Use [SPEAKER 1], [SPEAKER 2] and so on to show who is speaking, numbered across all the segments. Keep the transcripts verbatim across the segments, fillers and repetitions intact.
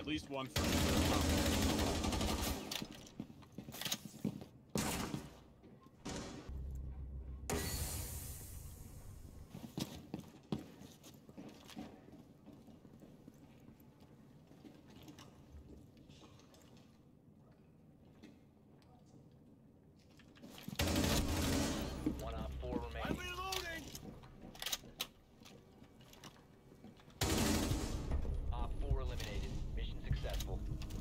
[SPEAKER 1] least one friend.
[SPEAKER 2] One op four remaining.
[SPEAKER 1] I'm reloading!
[SPEAKER 2] Op four eliminated. Mission successful.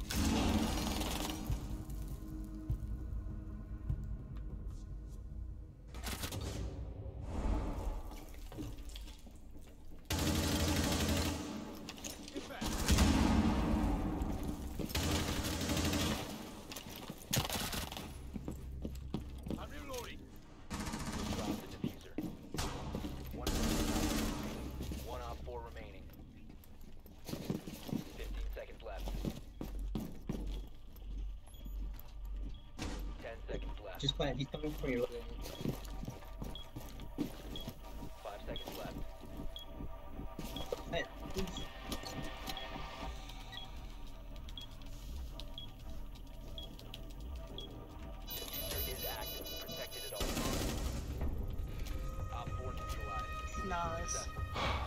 [SPEAKER 1] Get back! I'm reloading!
[SPEAKER 2] Drop the diffuser. One One op four remaining. Fifteen seconds left. Ten seconds left.
[SPEAKER 3] Just quiet, he's coming for you.
[SPEAKER 2] Five seconds left.
[SPEAKER 3] Quiet, please.
[SPEAKER 2] Diffuser is active. Protected at all times. Op four neutralized.
[SPEAKER 3] Nice.
[SPEAKER 2] Successful.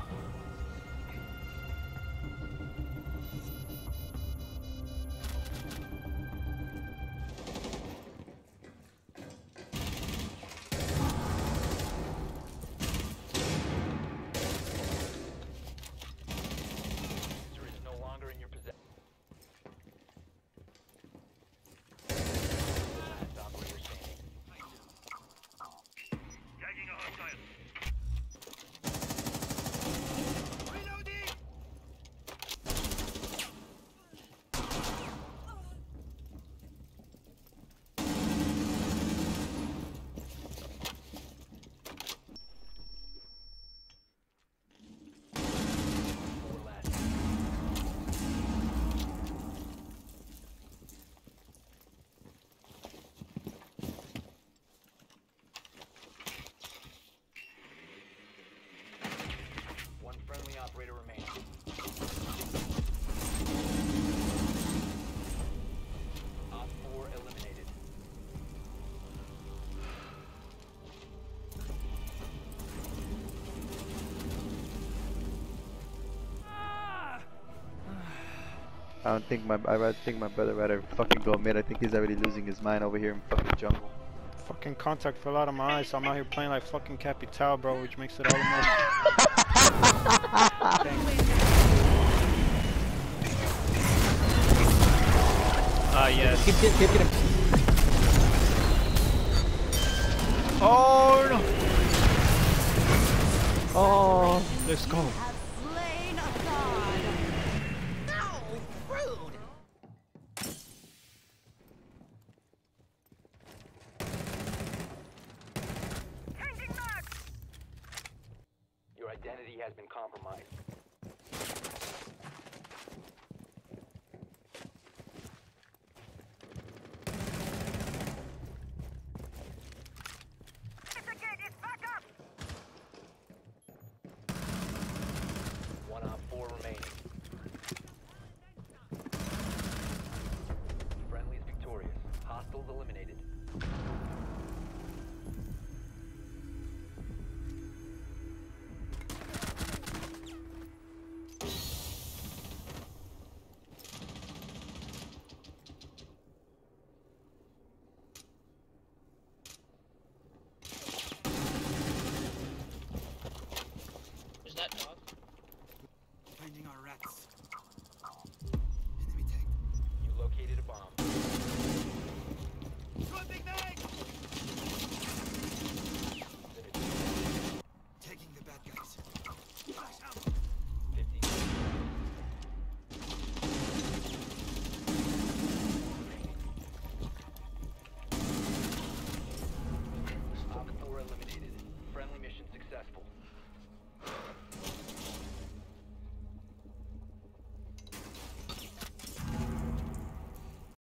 [SPEAKER 2] Diffuser is no longer in your possession. Last operator standing.
[SPEAKER 1] Tagging a hostile. Reloading!
[SPEAKER 2] Four last. One friendly operator remaining. Op four eliminated.
[SPEAKER 4] I don't think my I rather think my brother rather fucking go mid. I think he's already losing his mind over here in fucking jungle.
[SPEAKER 5] Fucking contact fell out of my eyes, so I'm out here playing like fucking Capitao, bro, which makes it all the more. Ah, yes.
[SPEAKER 3] Keep it, keep it.
[SPEAKER 5] Oh no! Oh, let's go.